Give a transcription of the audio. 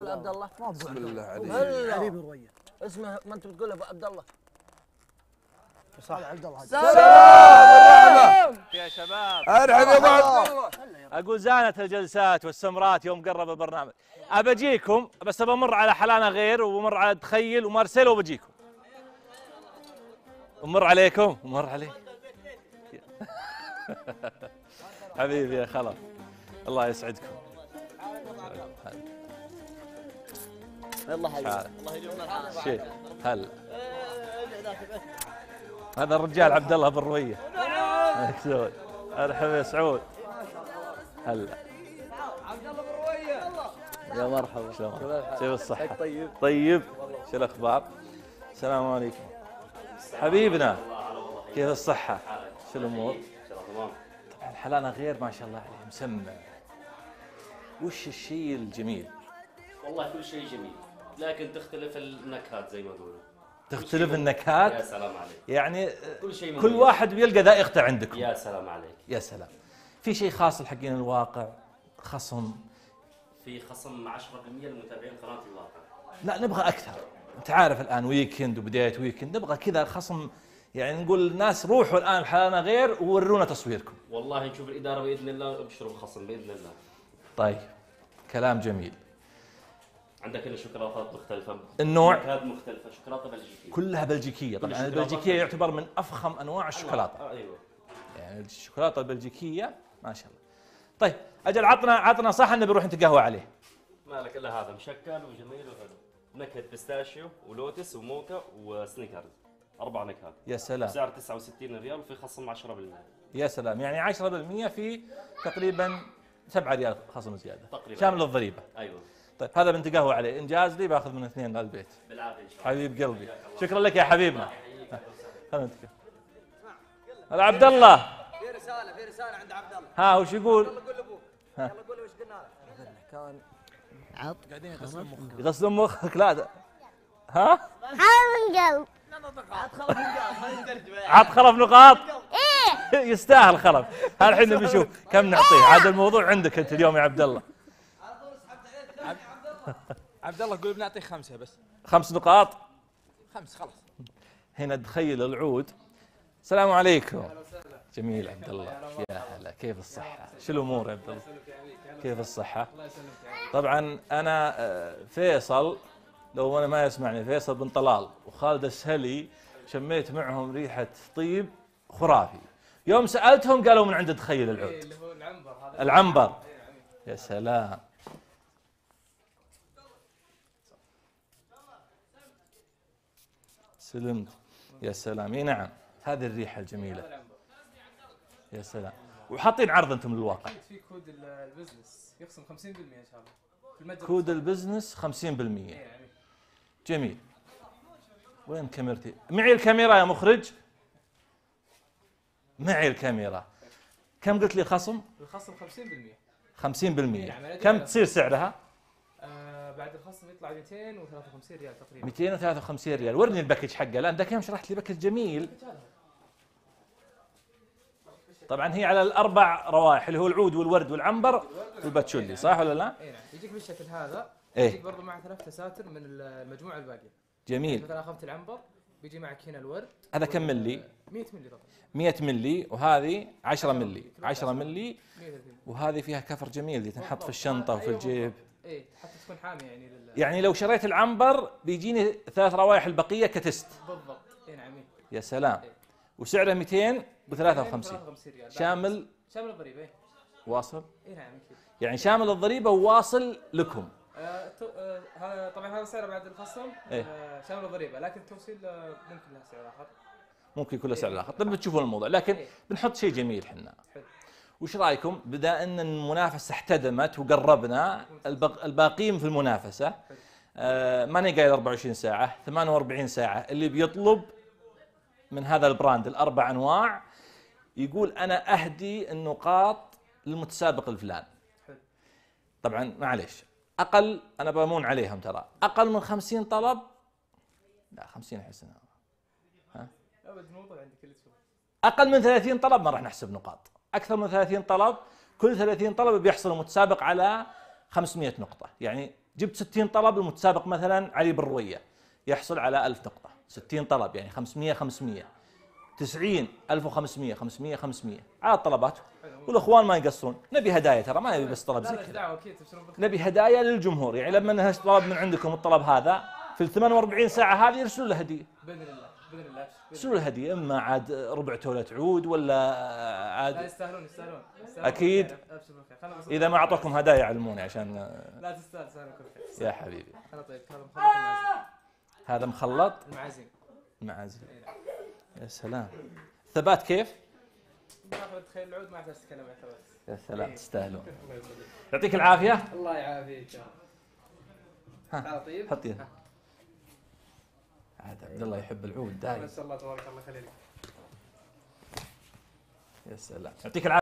ابو عبد الله؟ بسم الله عليك. حبيبي رويه اسمه ما انت بتقول ابو عبد الله؟ صح عبد الله. سلام يا شباب. ارحب يا ابو عبد الله. اقول زانت الجلسات والسمرات يوم قرب البرنامج. ابجيكم بس بمر على حلانه غير وبمر على تخيل ومارسيل وبجيكم. ومر عليكم ومر عليك. حبيبي يا خلف الله يسعدكم. يلا حبيبي الله يجمعنا الحال. شيء هلا هذا الرجال عبد الله بن رويه. مكسور. ارحب يا سعود. هلا عبد الله بن رويه. يا مرحبا شلونك؟ كيف الصحة؟ طيب طيب شو الأخبار؟ السلام عليكم حبيبنا كيف الصحة؟ شو الأمور؟ طبعا حلانا غير ما شاء الله عليه مسمى. وش الشيء الجميل؟ والله كل شيء جميل لكن تختلف النكهات زي ما يقولوا. تختلف النكهات؟ يا سلام عليك. يعني كل شيء كل واحد بيلقى ذائقته عندكم. يا سلام عليك. يا سلام. في شيء خاص لحقين الواقع؟ خصم؟ في خصم 10% لمتابعين قناة الواقع. لا نبغى أكثر. أنت عارف الآن ويكند وبداية ويكند نبغى كذا خصم، يعني نقول للناس روحوا الآن حلقة غير وورونا تصويركم. والله نشوف الإدارة بإذن الله وبشروا الخصم بإذن الله. طيب كلام جميل. عندك هنا شوكولاتات مختلفة. النوع؟ نكهات مختلفة، شوكولاتة بلجيكية. كلها بلجيكية، طبعا البلجيكية يعتبر من أفخم أنواع الشوكولاتة. أيوه. يعني الشوكولاتة البلجيكية ما شاء الله. طيب أجل عطنا صح إنه بنروح نتقهوى عليه. ما لك إلا هذا مشكل وجميل وحلو. نكهة بيستاشيو ولوتس وموكا وسنيكرز. 4 نكهات. يا سلام. بسعر 69 ريال وفي خصم 10%. يا سلام، يعني 10% في تقريبا 7 ريال خصم زيادة. تقريبا. شامل الضريبة. أيوه. طيب هذا بنت قهوة عليه، إنجاز لي باخذ من 2 للبيت. بالعافية إن شاء الله. حبيب قلبي، شكرا لك يا حبيبنا. خلنا نتكلم. هلا عبد الله. في رسالة عند عبد الله. ها وش يقول؟ يلا قول لابوك. يلا قول له وش قلنا له. كان قاعدين يغسلون مخك. يغسلون مخك لا ها؟ من قلب. عاد خلف نقاط؟ ايه يستاهل خلف. الحين نبي نشوف كم نعطيه، عاد الموضوع عندك انت اليوم يا عبد الله. عبد الله قول بنعطيه 5 بس. 5 نقاط؟ 5 خلاص. هنا تخيل العود. السلام عليكم. جميل عبد الله. يا هلا كيف الصحة؟ شو الأمور يا عبد الله؟ كيف الصحة؟ طبعا أنا فيصل، لو أنا ما يسمعني، فيصل بن طلال وخالد السهلي، شميت معهم ريحة طيب خرافي. يوم سألتهم قالوا من عند تخيل العود. اللي هو العنبر هذا. العنبر. يا سلام. سلمت. يا سلام. اي نعم هذه الريحة الجميلة. يا سلام. وحاطين عرض انتم للواقع. في كود البزنس يخصم 50% ان شاء الله. كود البزنس 50%. جميل. وين كاميرتي؟ معي الكاميرا يا مخرج. معي الكاميرا. كم قلت لي خصم؟ الخصم 50%. 50%. كم تصير سعرها؟ بعد الخصم يطلع 253 ريال تقريبا. 253 ريال. ورني الباكج حقه، لان ذاك يوم شرحت لي باكج جميل. طبعا هي على ال4 روائح اللي هو العود والورد والعنبر والباتشولي، صح ولا لا؟ اي نعم. يجيك بالشكل هذا. إيه؟ يجيك برضه مع 3 تساتر من المجموعه الباقيه. جميل. مثلا اخذت العنبر بيجي معك هنا الورد. هذا كم ملي؟ 100 ملي طبعا. 100 ملي، وهذه 10 ملي. 10 ملي. 130. وهذه فيها كفر جميل دي تنحط في الشنطه وفي الجيب. اي حتى تكون حاميه يعني يعني لو شريت العنبر بيجيني 3 روائح البقيه كتست. بالضبط. اي نعم. يا سلام. وسعره 253 ريال. شامل الضريبه. اي واصل؟ اي نعم اكيد. يعني شامل الضريبه وواصل لكم. هذا طبعا هذا سعره بعد الخصم. إيه؟ شامل الضريبه، لكن التوصيل ممكن له سعر اخر. ممكن يكون له سعر اخر. طيب بتشوفون الموضوع، لكن بنحط شيء جميل حنا. حلو. وش رايكم بدا ان المنافسه احتدمت وقربنا الباقيين في المنافسه؟ ماني قايل 24 ساعه، 48 ساعه اللي بيطلب من هذا البراند ال4 انواع يقول انا اهدي النقاط للمتسابق الفلان. طبعا معليش اقل، انا بمون عليهم ترى، اقل من 50 طلب لا 50 احسن. ها ابد الموضوع عندك اللي تشوف. اقل من 30 طلب ما راح نحسب نقاط، اكثر من 30 طلب كل 30 طلب بيحصل المتسابق على 500 نقطه، يعني جبت 60 طلب، المتسابق مثلا علي بن رويه يحصل على 1000 نقطة. 60 طلب يعني 500 500 90 1500 500 500 على الطلبات. والاخوان ما يقصرون. نبي هدايا، ترى ما نبي بس طلب زي كذا، دعوه اكيد تبشرون بالخير. نبي هدايا للجمهور. يعني لما انها طلب من عندكم الطلب هذا في ال 48 ساعة هذه يرسلون له هدية. باذن الله باذن الله. يرسلون له هدية، اما عاد ربع تولة عود ولا لا عاد. يستاهلون يستاهلون. أكيد. ابشر بالخير. خلنا نوصل. إذا ما أعطوكم هدايا علموني عشان. لا تستاهل كل خير. يا حبيبي. انا طيب هذا مخلط المعازيم. هذا مخلط المعازيم. معازيم. يا سلام. ثبات كيف؟ ناخذ تخيل العود ما اعرف اتكلم يا ثبات. يا سلام تستاهلون. يعطيك العافية. الله يعافيك. ها طيب. حط يدك. عاد عبد الله يحب العود دايم. ما شاء الله تبارك الله خليلك. يا سلام. يعطيك العافية.